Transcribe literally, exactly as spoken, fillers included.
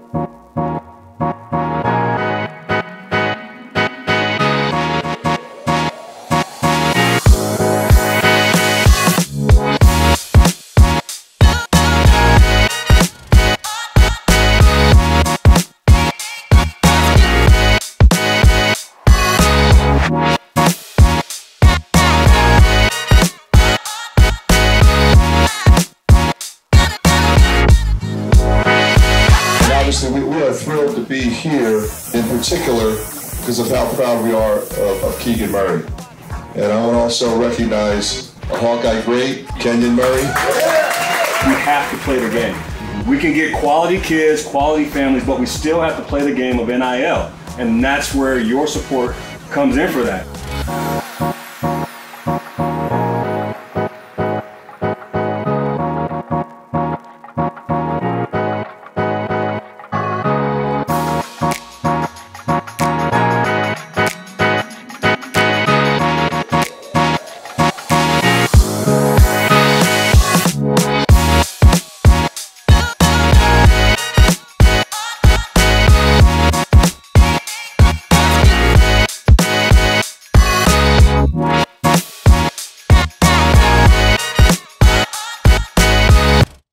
We, we are thrilled to be here, in particular, because of how proud we are of, of Keegan Murray. And I want to also recognize a Hawkeye great, Kenyon Murray. We have to play the game. We can get quality kids, quality families, but we still have to play the game of N I L. And that's where your support comes in for that.